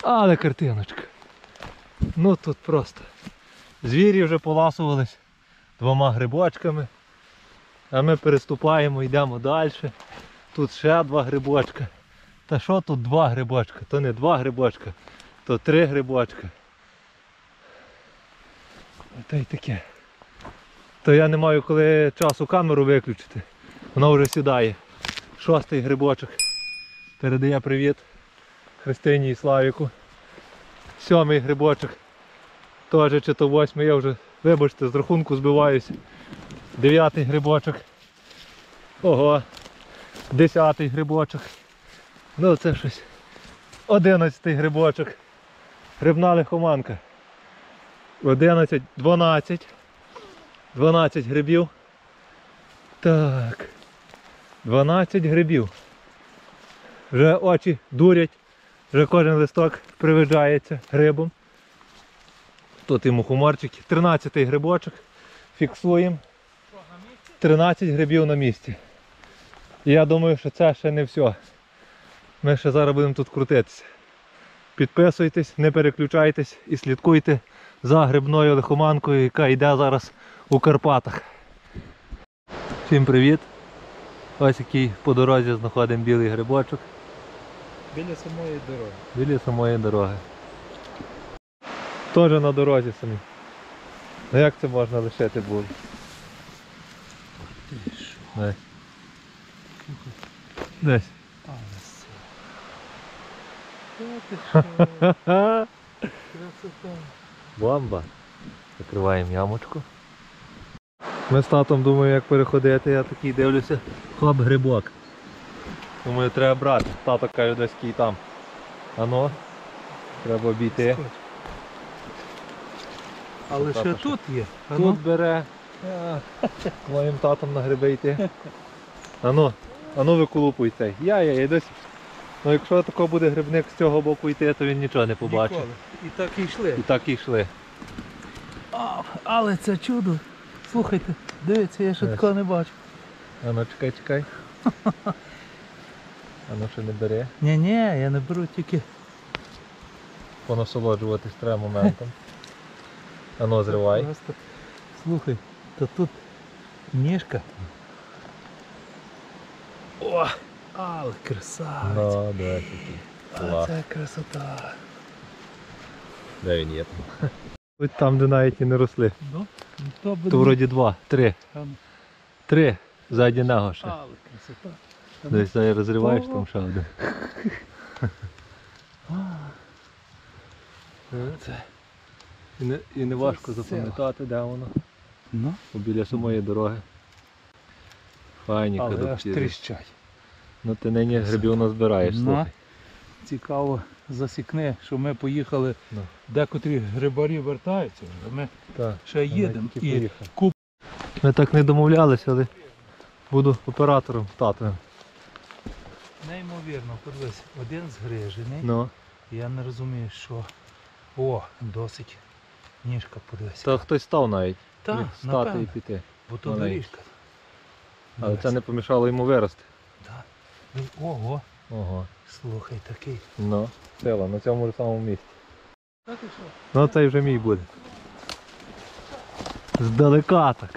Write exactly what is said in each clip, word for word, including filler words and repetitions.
Але картиночка. Ну тут просто. Звірі вже поласувались двома грибочками. А ми переступаємо, йдемо далі. Тут ще два грибочка. Та що тут два грибочка? То не два грибочка, то три грибочка. Та й таке. То я не маю коли часу камеру виключити. Вона вже сідає. Шостий грибочок. Передає привіт Христині і Славіку. Сьомий грибочок. Теж чи то восьмий, я вже, вибачте, з рахунку збиваюся. Дев'ятий грибочок. Ого. Десятий грибочок. Ну це щось. Одинадцятий грибочок. Грибна лихоманка. Одинадцять, дванадцять. дванадцять грибів. Так. дванадцять грибів. Вже очі дурять. Вже кожен листок привиджається грибом. Тут і мухоморчики. тринадцятий грибочок. Фіксуємо. тринадцять грибів на місці. І я думаю, що це ще не все. Ми ще зараз будемо тут крутитися. Підписуйтесь, не переключайтесь і слідкуйте за грибною лихоманкою, яка йде зараз у Карпатах. Всім привіт! Ось який по дорозі знаходимо білий грибочок. Біля самої дороги. Біля самої дороги. Теж на дорозі самі. Ну як це можна лишити було? Десь. Десь. Красота. Бомба. Закриваємо ямочку. Ми з татом думаємо, як переходити, я такий дивлюся, хоп, грибок. Думаю, треба брати. Тато каже, десь кій там. Ано, треба обійти. Але ще тут є. Тут бере. Моїм татом на гриби йти. Ану, ану виколупуй цей. Я, я, я десь. Ну якщо тако буде грибник з цього боку йти, то він нічого не побачить. Ніколи. І так і йшли. І так і йшли. А, але це чудо. Слухайте, дивіться, я ще такого не бачу. Ану, чекай, чекай. Ану, ще не бери. Ні-ні, я не беру тільки. Понасолоджуватись треба моментом. Ану, зривай. Просто, слухай, то тут ніжка. О, але красавець. Ну, да, такий. А Клас. це красота. Де він є там? Ось там, де навіть і не росли. Ну, то буде. То вроді два, три. Там. Три. Ззаді нього ще. Але красота. Десь зараз розриваєш, там ще один. Це. І не, і не важко Це запам'ятати, де воно. Ну, Бо біля самої дороги. Файні але аж кадопці. тріщать. Ну ти нині грибів назбираєш, Ну, слухай. цікаво засікне, що ми поїхали, Ну. декотрі грибарі вертаються, а ми Так, ще ми їдемо. тільки І поїхали. куп... Ми так не домовлялися, але буду оператором татовим. Неймовірно, подивись, один згрижений. Ну. Я не розумію, що... О, досить ніжка, подивись. Та хтось став навіть. Так, Міг стати напевно, і піти. бо то маленький. доріжка. Але це не помішало йому вирости. Так. Ого, Ого. слухай, такий. Ну, сила, на цьому ж самому місці. Так і що? Ну цей вже мій буде. Здалека так.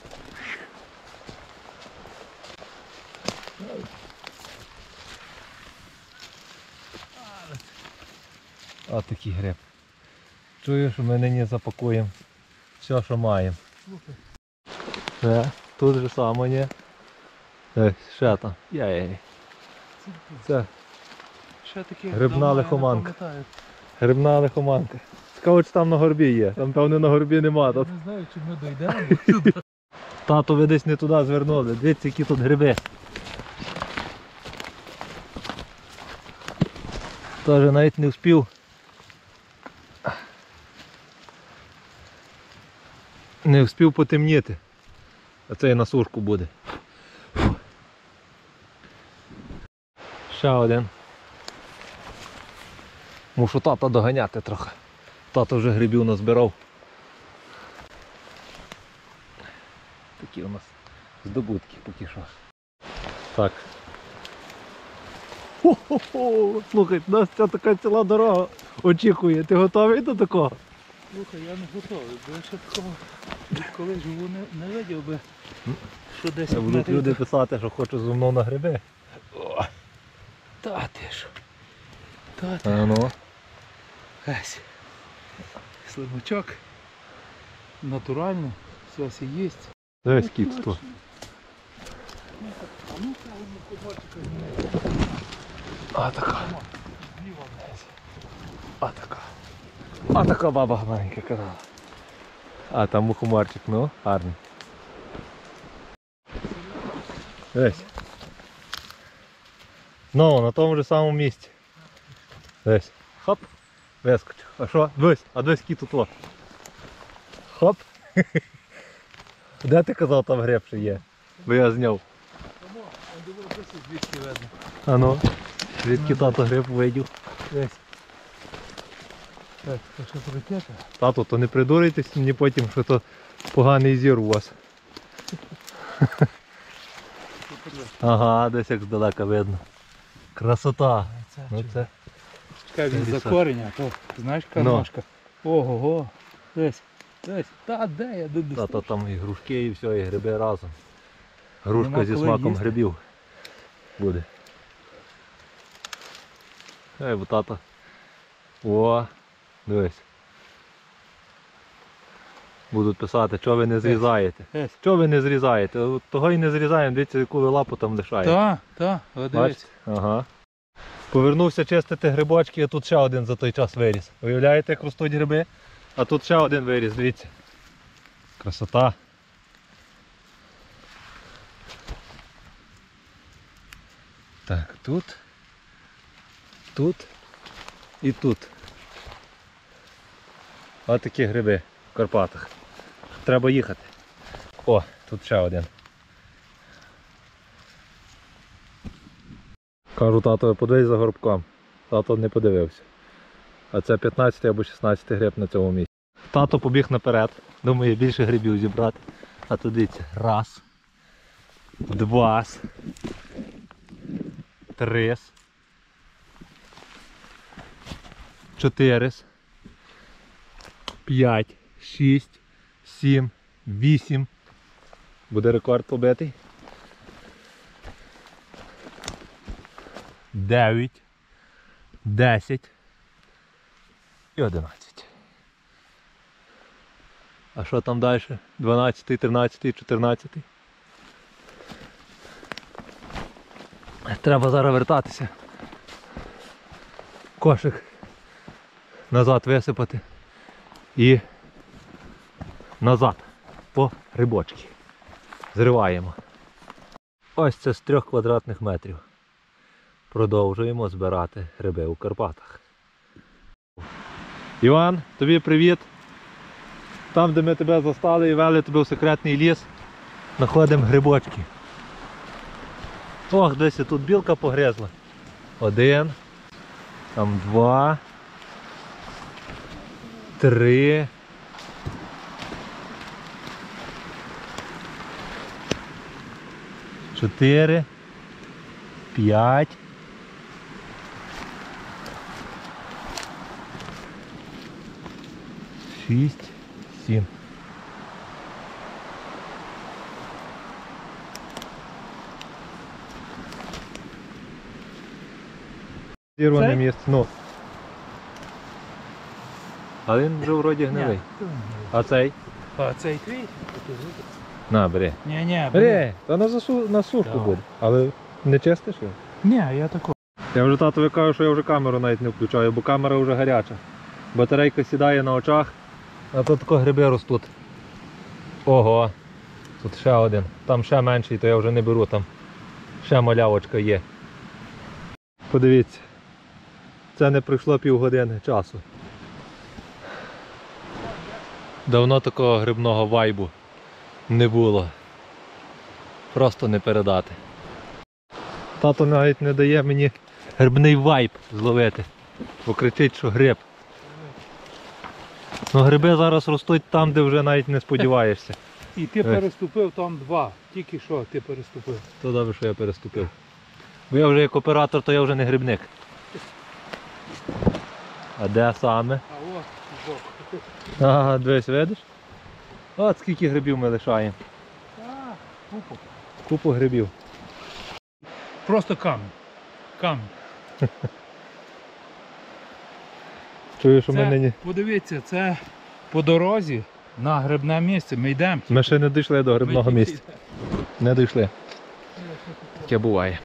А такий гриб. Чуєш, ми нині запакуємо все, що маємо. Слухай. Е, тут же саме є. Ось, ще там. Яй. Це Ще такі Грибна давно я не лихоманка. пам'ятаю. грибна лихоманка. Цікаво, чи там на горбі є. Там, певно, на горбі нема. Я Тут не знаю, чи ми дійдемо сюди. тато ви десь не туди звернули. Дивіться, які тут гриби. Теж навіть не встиг. Не встиг потемніти. А це і на сушку буде. Фу. Ще один. Мушу тата доганяти трохи. Тато вже грибів назбирав. Такі у нас здобутки поки що. Так. Хо-хо-хо! Слухай, нас ця така ціла дорога очікує. Ти готовий до такого? Слухай, я не готовий, бо я ще такого відколи живу не, не видів би, що десь Будуть метрів люди до- писати, що хочуть зі мною на гриби. Та ти ж. Та ти. А ну. Ась. Слимачок. Натуральний. Все все є. Дивись, кіт тут. А ну та одну кубочка. А така. А така. А така баба маленька казала. А там мухоморчик, ну, гарний. Дивись. Знову на тому ж самому місці. Дивись. Хоп. Вискочив. А що? Дивись, а дивись кіт тут. Хоп. Де ти казав, там греб ще є? Бо я зняв. Тому, он дивився, звідки видно. А ну, звідки тато гриб видів. Десь. Так, це що прикета? Тато, то не придурюйтесь мені потім, що то поганий зір у вас. Ага, десь як здалека видно. Красота. Ну це. Чекай, він Це за ліса. коріння, то знаєш яка Ну. ножка. Ого-го. Десь, десь. Та де я де Тато там і грушки, і все, і гриби разом. Грушка Нема зі коли смаком їсти. грибів буде. Ей, бо тато. О, дивись. Будуть писати, що ви не зрізаєте. Десь. Що ви не зрізаєте? От того і не зрізаємо, дивіться, яку ви лапу там лишаєте. Та, та, от дивись. Бачите? Ага. Повернувся чистити грибочки, а тут ще один за той час виріс. Уявляєте, як ростуть гриби? А тут ще один виріс, дивіться. Красота. Так, тут, тут і тут. Ось такі гриби в Карпатах. Треба їхати. О, тут ще один. Кажу татові, подивись за горбком. Тато не подивився. А це п'ятнадцятий або шістнадцятий гриб на цьому місці. Тато побіг наперед. Думає, більше грибів зібрати. А тут дивіться. Раз. Два. Три. Чотири. П'ять. Шість. Сім. Вісім. Буде рекорд побитий. дев'ять, десять і одинадцять. А що там далі? дванадцятий, тринадцятий, чотирнадцятий. Треба зараз вертатися. Кошик назад висипати і назад по грибочки. Зриваємо. Ось це з трьох квадратних метрів. Продовжуємо збирати гриби у Карпатах. Іван, тобі привіт. Там, де ми тебе застали і вели тебе в секретний ліс, знаходимо грибочки. Ох, десь тут білка погризла. Один, там два, три, чотири, п'ять, шість, сім. Зірване Цей? місце, ну. А він вже вроді гнилий. А цей? А цей твій? На, бери. Ні, ні, Бери, та на, засу... на сушку Давай. буде. Але не чистиш його? Ні, я тако. Я вже татові кажу, що я вже камеру навіть не включаю, бо камера вже гаряча. Батарейка сідає на очах, а тут тако гриби ростуть. Ого, тут ще один. Там ще менший, то я вже не беру, там ще малявочка є. Подивіться, це не пройшло півгодини часу. Давно такого грибного вайбу не було. Просто не передати. Тато навіть не дає мені грибний вайб зловити, бо кричить, що гриб. Ну гриби зараз ростуть там, де вже навіть не сподіваєшся. І ти Ось. переступив там два. Тільки що ти переступив. То добре, що я переступив. Бо я вже як оператор, то я вже не грибник. А де саме? А от збоку. Ага, дивись, видиш? От скільки грибів ми лишаємо. Так, купу. Купу грибів. Просто камінь. Камінь. Чую, що Це, ми нині. подивіться, це по дорозі на грибне місце. Ми йдемо. Ми ще не дійшли до грибного Ми місця. тільки Не дійшли. Таке буває.